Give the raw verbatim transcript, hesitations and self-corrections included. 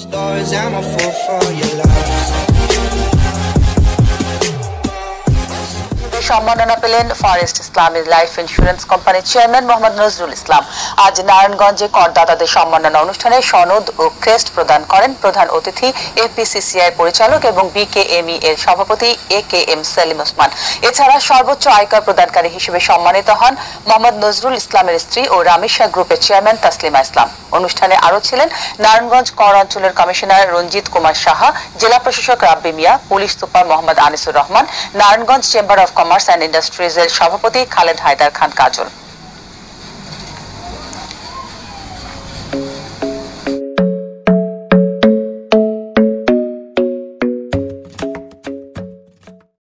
Stories, I'm a fool for your love. সম্মাননা পেলেন Fareast Islami life insurance কোম্পানির চেয়ারম্যান মোহাম্মদ নজরুল ইসলাম। আজ নারায়ণগঞ্জে করদাতাদের সম্মাননা অনুষ্ঠানে সনদ ও ক্রেস্ট প্রদান করেন প্রধান অতিথি এপিসিসিআই পরিচালক এবং বিকেএমই এর সভাপতি A K M Selim Osman. এছাড়া সর্বোচ্চ আয়কর প্রদানকারী হিসেবে সম্মানিত হন মোহাম্মদ নজরুল ইসলামের স্ত্রী ও রামিশা গ্রুপের চেয়ারম্যান তাসলিমা ইসলাম। অনুষ্ঠানে আরও ছিলেন নারায়ণগঞ্জ কর অঞ্চলের কমিশনার রঞ্জিত কুমার সাহা, জেলা প্রশাসক Rabbi Mia, police super Mohammad Anisur Rahman, Narayanganj chamber of commerce and ইন্ডাস্ট্রিজের সভাপতি খালেদ হায়দার খান কাজল।